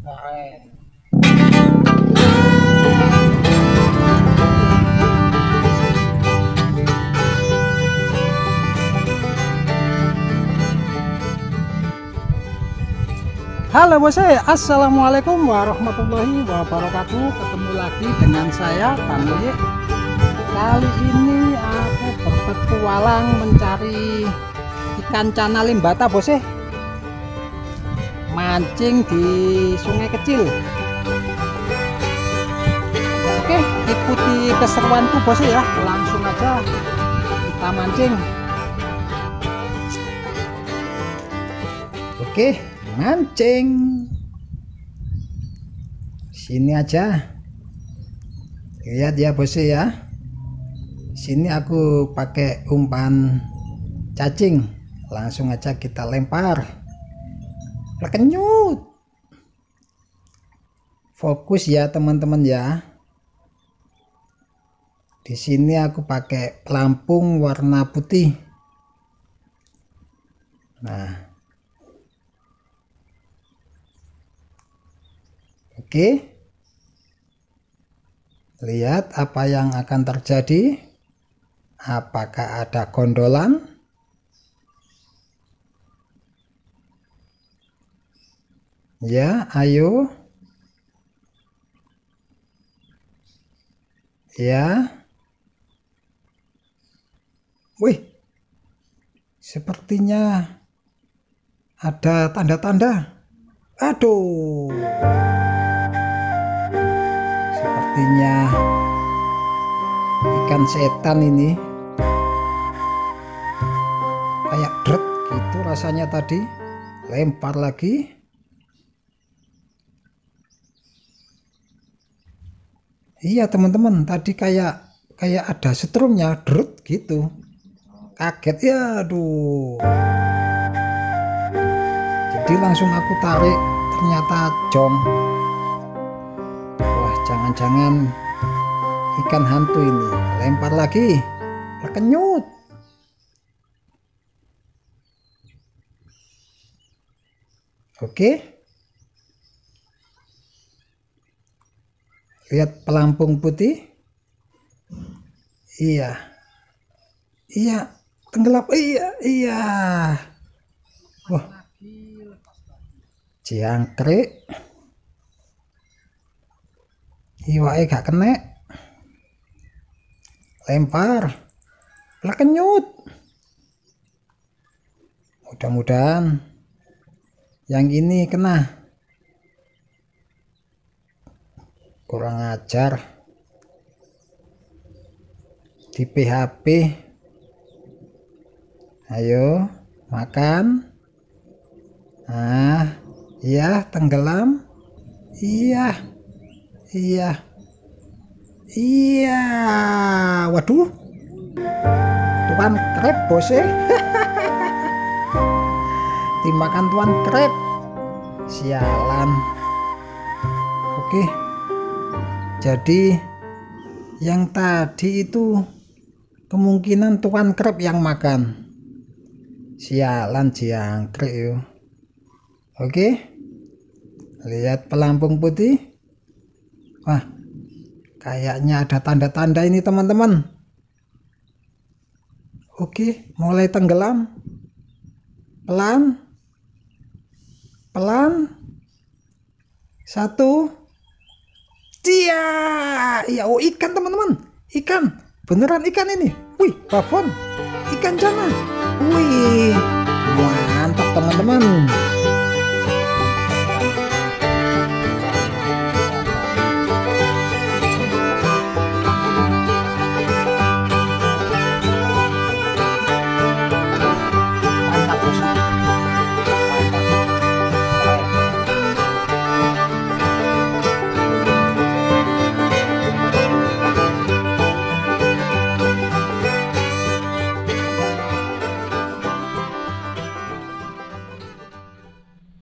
Keren. Halo bos, assalamualaikum warahmatullahi wabarakatuh. Ketemu lagi dengan saya Tanwi. Kali ini aku berpetualang mencari ikan cana limbata bos, mancing di sungai kecil. Oke, ikuti keseruanku bos ya, langsung aja kita mancing. Oke, mancing sini aja, lihat ya bos ya. Sini aku pakai umpan cacing, langsung aja kita lempar. Lekenyut, fokus ya teman-teman ya. Di sini aku pakai pelampung warna putih. Nah, oke, lihat apa yang akan terjadi. Apakah ada gondolan? Ya, ayo. Ya. Wih, sepertinya ada tanda-tanda. Aduh. Sepertinya ikan setan ini. Kayak dret gitu rasanya tadi. Lempar lagi. Iya teman-teman, tadi kayak ada setrumnya, dret gitu. Kaget ya, aduh. Jadi langsung aku tarik, ternyata jong. Wah, jangan-jangan ikan hantu ini. Lempar lagi, terkenyut. Oke, lihat pelampung putih. Iya, iya, tenggelam. Iya. Wah, jangkrik. Iwake gak kena. Lempar, lekenyut. Mudah-mudahan yang ini kena. Kurang ajar, di PHP. Ayo makan. Ah, iya, tenggelam. Iya, iya, iya. Waduh, tuan krep bos. Dimakan tuan krep. Sialan. Oke, jadi yang tadi itu kemungkinan tuan krep yang makan. Sialan jangkrik yuk. Oke, lihat pelampung putih. Wah, kayaknya ada tanda-tanda ini teman-teman. Oke, mulai tenggelam. Pelan. Pelan. Satu. Iya, iya, oh ikan teman-teman, ikan, beneran ikan ini. Wih, babon, ikan cana. Wih, mantap teman-teman.